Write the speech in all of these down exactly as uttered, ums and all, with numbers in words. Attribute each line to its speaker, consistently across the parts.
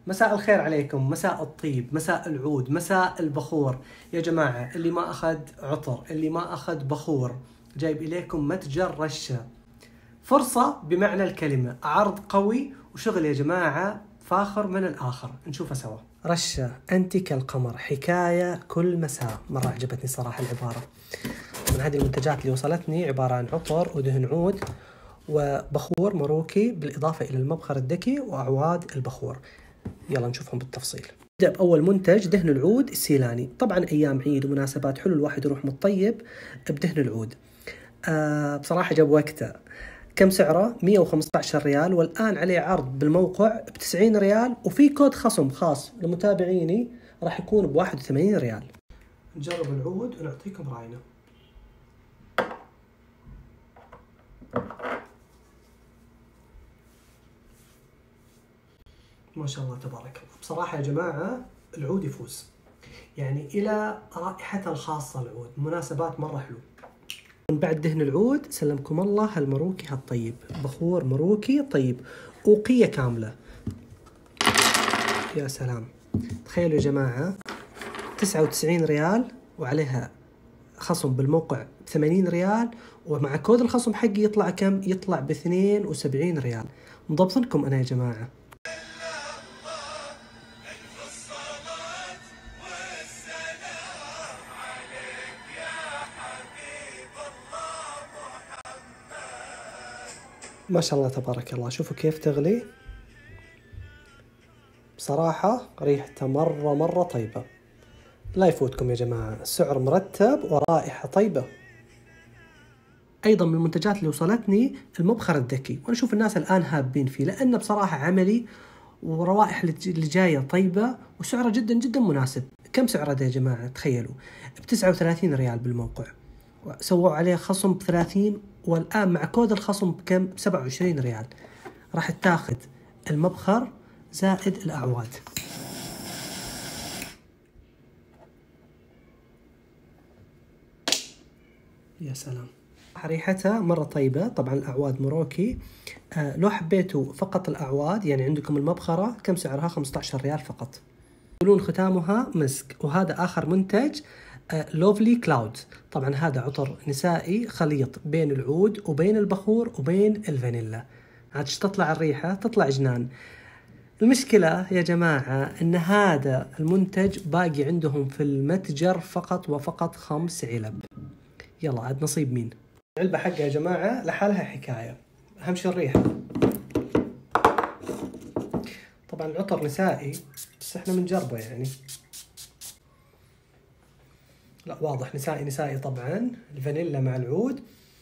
Speaker 1: مساء الخير عليكم، مساء الطيب، مساء العود، مساء البخور. يا جماعة اللي ما أخذ عطر، اللي ما أخذ بخور، جايب إليكم متجر رشة. فرصة بمعنى الكلمة، عرض قوي وشغل يا جماعة فاخر من الآخر. نشوفه سوا. رشة أنت كالقمر، حكاية كل مساء. مرة عجبتني صراحة العبارة. من هذه المنتجات اللي وصلتني عبارة عن عطر ودهن عود وبخور مروكي، بالإضافة إلى المبخر الذكي وأعواد البخور. يلا نشوفهم بالتفصيل. نبدأ بأول منتج، دهن العود السيلاني. طبعا أيام عيد ومناسبات حلو الواحد يروح متطيب بدهن العود. آه بصراحة جاب وقته. كم سعره؟ مئة وخمسة عشر ريال، والآن عليه عرض بالموقع بتسعين ريال، وفي كود خصم خاص لمتابعيني راح يكون بواحد وثمانين ريال. نجرب العود ونعطيكم رأينا. ما شاء الله تبارك الله. بصراحة يا جماعة العود يفوز، يعني إلى رائحته الخاصة. العود مناسبات مرة حلو. من بعد دهن العود سلمكم الله هالمروكي هالطيب، بخور مروكي طيب، أوقية كاملة. يا سلام، تخيلوا يا جماعة تسعة وتسعين ريال وعليها خصم بالموقع ثمانين ريال، ومع كود الخصم حقي يطلع كم؟ يطلع ب اثنين وسبعين ريال. مضبطنكم أنا يا جماعة. ما شاء الله تبارك الله. شوفوا كيف تغلي. بصراحة ريحته مرة مرة طيبة، لا يفوتكم يا جماعة. السعر مرتب ورائحة طيبة. أيضا من المنتجات اللي وصلتني المبخر الذكي، وأنا أشوف الناس الآن هابين فيه لأنه بصراحة عملي، وروائح اللي جاية طيبة، وسعره جدا جدا مناسب. كم سعره ده يا جماعة؟ تخيلوا بتسعة وثلاثين ريال بالموقع، سووا عليه خصم بثلاثين، والآن مع كود الخصم بكم؟ بسبعة وعشرين ريال. راح تاخذ المبخر زائد الأعواد. يا سلام، ريحتها مرة طيبة. طبعا الأعواد مروكي. آه لو حبيتوا فقط الأعواد، يعني عندكم المبخرة، كم سعرها؟ خمسة عشر ريال فقط. يقولون ختامها مسك. وهذا آخر منتج، لوفلي كلاود. طبعا هذا عطر نسائي خليط بين العود وبين البخور وبين الفانيلا. عاد تطلع الريحة، تطلع جنان. المشكلة يا جماعة ان هذا المنتج باقي عندهم في المتجر فقط وفقط خمس علب. يلا عاد نصيب مين. العلبة حقها يا جماعة لحالها حكاية، اهم شيء الريحة. طبعا العطر نسائي بس احنا بنجربه يعني. لا واضح نسائي نسائي طبعا. الفانيلا مع العود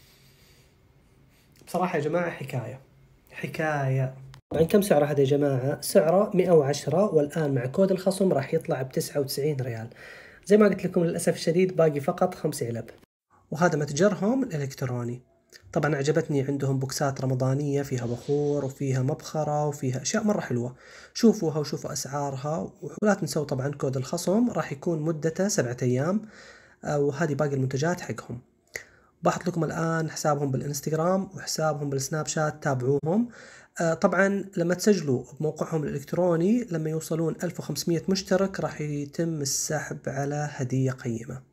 Speaker 1: بصراحة يا جماعة حكاية حكاية. طبعا كم سعره هذا يا جماعة؟ سعره مئة وعشرة، والآن مع كود الخصم راح يطلع بتسعة وتسعين ريال. زي ما قلت لكم للأسف الشديد باقي فقط خمس علب. وهذا متجرهم الإلكتروني. طبعا عجبتني عندهم بوكسات رمضانية فيها بخور وفيها مبخرة وفيها أشياء مرة حلوة. شوفوها وشوفوا أسعارها، ولا تنسوا طبعا كود الخصم راح يكون مدته سبعة أيام. وهذه باقي المنتجات حقهم. بحط لكم الآن حسابهم بالإنستغرام وحسابهم بالسناب شات، تابعوهم. طبعا لما تسجلوا بموقعهم الإلكتروني، لما يوصلون ألف وخمسمئة مشترك راح يتم السحب على هدية قيمة.